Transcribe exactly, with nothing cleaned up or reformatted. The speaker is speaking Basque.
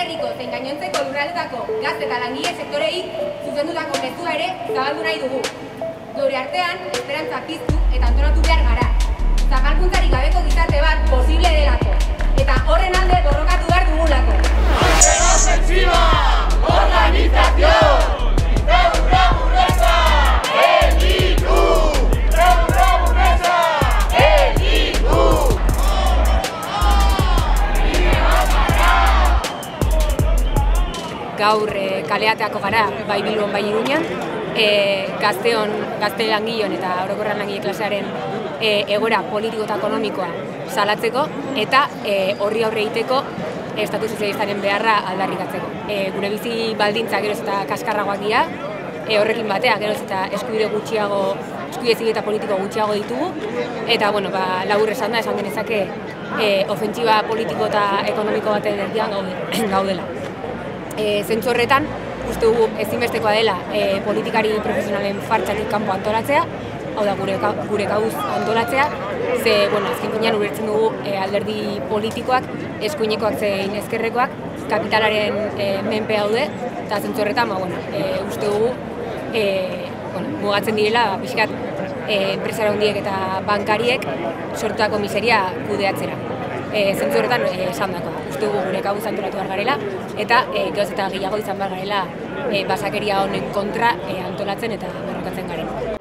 herriko zein gainontzeko lurraldetako gazte eta langile sektorei zuzendutako mezua ere zabaldu nahi dugu. Geure artean, esperantza piztu eta antolatu behar gara. Zapalkuntzarik gabeko gizarte bat posible delako. Eta horren alde borrokatu behar dugulako. Ofensiva! Organización! ¡Dictadura burguesa! ¡Elitu! ¡Dictadura burguesa! ¡Elitu! Gaur e, kaleateako gara, bai Bilbon bai Iruñan, e, gazteon, gazte langileon eta orokorran langile klasearen e, egoera politiko eta ekonomikoa salatzeko eta e, horri aurre egiteko estatu sozialistaren beharra aldarrikatzeko. E, gure bizi baldintza geroz eta kaskarragoak dira, e, horrekin batea geroz eta eskubide gutxiago, eskubide zibil eta politiko gutxiago ditugu, eta bueno, ba, labur esan da, esan genezake e, ofentsiba politiko eta ekonomiko baten erdian gaude, gaudela. E, zentzu horretan, uste dugu ezinbestekoa dela e, politikari profesionalen fartzatik kanpo antolatzea, hau da gure, gure gauz antolatzea, ze, bueno, azken finean ulertzen dugu e, alderdi politikoak, eskuinekoak zein ezkerrekoak, kapitalaren e, menpe daude, eta zentzu horretan, ba, bueno, e, uste dugu e, bueno, mugatzen direla, ba, pixkat, e, enpresara handiek eta bankariek sortutako miseria kudeatzera. E, zentzu horretan e, esan dakoa, uste dugu gure gauz antolatu behar garela, eta e, gehoz eta gehiago izan behar garela e, basakeria honen kontra e, antolatzen eta borrokatzen garen.